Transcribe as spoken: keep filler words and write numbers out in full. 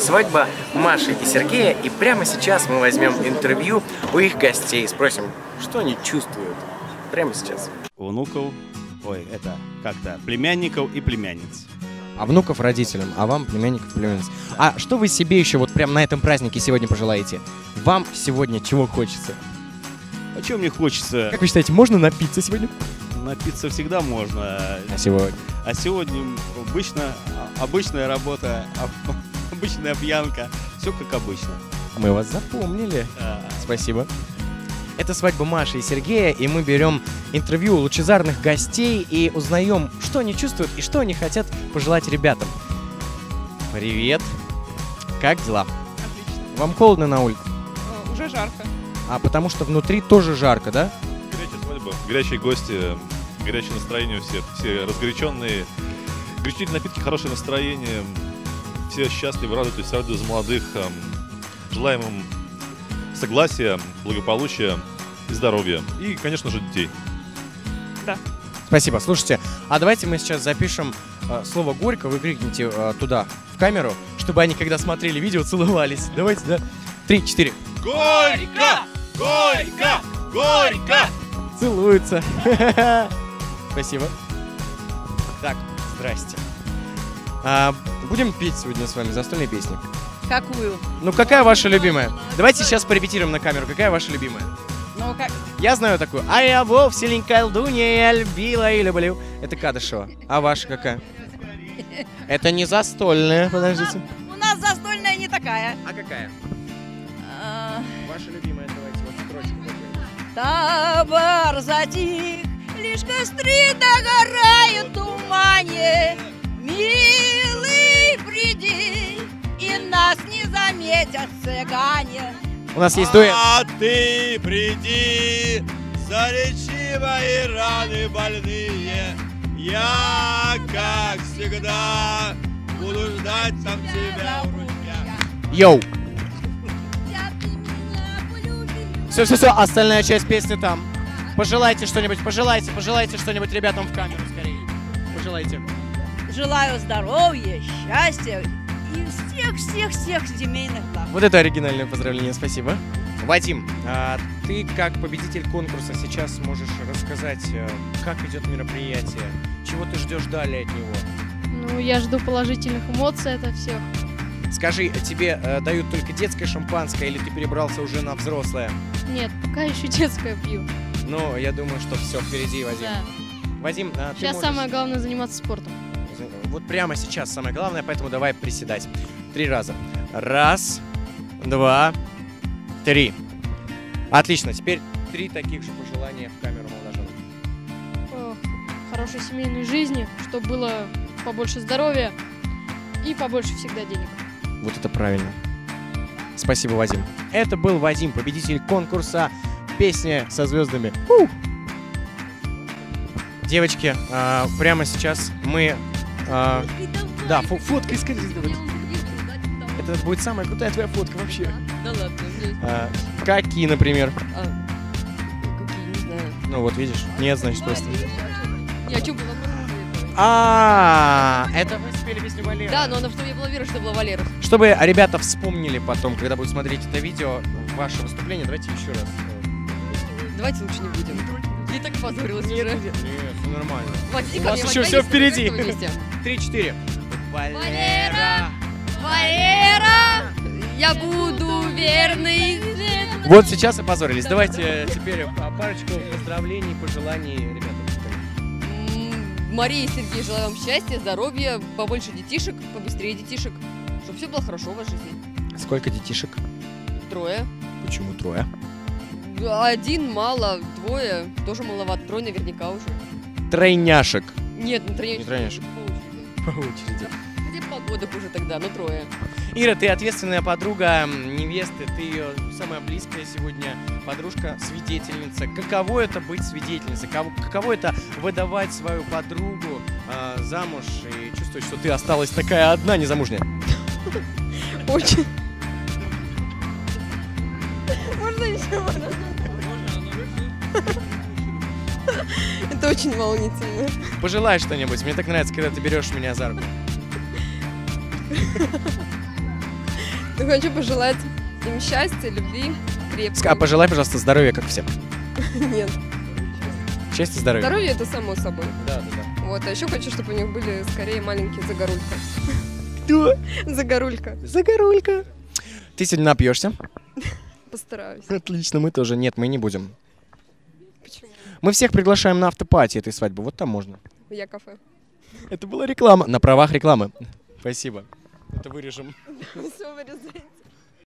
свадьба Маши и Сергея, и прямо сейчас мы возьмем интервью у их гостей, спросим, что они чувствуют прямо сейчас. Внуков, ой, это как-то племянников и племянниц. А внуков родителям, а вам племянников, племянниц. А что вы себе еще вот прям на этом празднике сегодня пожелаете? Вам сегодня чего хочется? А чего мне хочется? Как вы считаете, можно напиться сегодня? Напиться всегда можно. А сегодня? А сегодня обычно, обычная работа, обычная пьянка. Все как обычно. Мы вас запомнили. А... Спасибо. Это свадьба Маши и Сергея, и мы берем интервью у лучезарных гостей и узнаем, что они чувствуют и что они хотят пожелать ребятам. Привет. Как дела? Отлично. Вам холодно на улице? Э, уже жарко. А потому что внутри тоже жарко, да? Горячая свадьба, горячие гости, горячее настроение у всех, все разгоряченные, горячительные напитки, хорошее настроение, все счастливы, радуются, радуют за молодых, желаем им согласия, благополучия и здоровья, и, конечно же, детей. Да. Спасибо. Слушайте, а давайте мы сейчас запишем э, слово «горько», вы крикните э, туда, в камеру, чтобы они, когда смотрели видео, целовались. Давайте, да? Три, четыре. Горько! Горько! Горько! Целуются. Спасибо. Так, здрасте. А, будем петь сегодня с вами застольные песни. Какую? Ну, какая ваша любимая? Давайте сейчас порепетируем на камеру. Какая ваша любимая? Ну, как? Я знаю такую. А я вовсе не колдунья, я любила и люблю. Это Кадышева. А ваша какая? Это не застольная, подождите. У нас застольная не такая. А какая? А, Ваша любимая, давайте вот строчку какую-нибудь. Табор затих, лишь костры догорают в тумане. Милый, приди, и нас не заметят цыгане. У нас есть дуэт. А ты приди, залечи мои раны больные. Я, как всегда, буду ждать там тебя у ручья. Йоу. Все, все, все, остальная часть песни там. Пожелайте что-нибудь, пожелайте, пожелайте что-нибудь ребятам в камеру скорее. Пожелайте. Желаю здоровья, счастья и всех-всех-всех семейных благ. Вот это оригинальное поздравление, спасибо. Вадим, а ты как победитель конкурса сейчас можешь рассказать, как идет мероприятие, чего ты ждешь далее от него? Ну, я жду положительных эмоций от всех. Скажи, тебе э, дают только детское шампанское или ты перебрался уже на взрослое? Нет, пока еще детское пью. Ну, я думаю, что все впереди, Вадим. Да. Вадим, а, ты Сейчас можешь... самое главное заниматься спортом. Вот прямо сейчас самое главное, поэтому давай приседать. Три раза. Раз, два, три. Отлично, теперь три таких же пожелания в камеру молодоженов. Ох, хорошей семейной жизни, чтобы было побольше здоровья и побольше всегда денег. Вот это правильно. Спасибо, Вадим. Это был Вадим, победитель конкурса «Песня со звездами». Фу! Девочки, а, прямо сейчас мы... А, да, фо фоткай скорее. Это будет самая крутая твоя фотка вообще. Да ладно. А, какие, например? А, какие, не знаю. Ну вот, видишь? Нет, значит, просто... Я о чем была? А, это вы спели песню Валеры. Да, но она в том я была уверена, что это была Валера. Чтобы ребята вспомнили потом, когда будут смотреть это видео, ваше выступление, давайте еще раз. Давайте лучше не будем. Я и так позорилась уже. Нет, все нормально. Вадь, иди У ко вас мне, еще Вадь, все Вадь, впереди. давай вместе. Три-четыре. Валера, Валера, я буду верный. Вот сейчас и позорились. Давайте теперь парочку поздравлений, пожеланий ребятам. М, Мария и Сергей, желаю вам счастья, здоровья, побольше детишек, побыстрее детишек, чтобы все было хорошо в вашей жизни. Сколько детишек? Трое. Почему трое? Один мало, двое тоже маловато, трое наверняка уже. Тройняшек. Нет, не тройняшек. Не тройняшек. По очереди. По очереди. Где погодок уже тогда, но трое. Ира, ты ответственная подруга невесты, ты ее самая близкая сегодня подружка, свидетельница. Каково это быть свидетельницей? Каково, каково это выдавать свою подругу э, замуж и чувствовать, что ты осталась такая одна, незамужняя? Очень. Можно еще раз? Это очень волнительно. Пожелай что-нибудь. Мне так нравится, когда ты берешь меня за руку. Я хочу пожелать им счастья, любви, крепкой. А пожелай, пожалуйста, здоровья, как всем. Нет. Счастья, здоровья. Здоровье это само собой. Да, да, да. Вот, а еще хочу, чтобы у них были скорее маленькие загорулька. Кто? Загорулька. Загорулька. Ты сегодня напьешься? Постараюсь. Отлично, мы тоже. Нет, мы не будем. Почему? Мы всех приглашаем на автопати этой свадьбы. Вот там можно. Я кафе. Это была реклама. На правах рекламы. Спасибо. Это вырежем. Все вырезайте.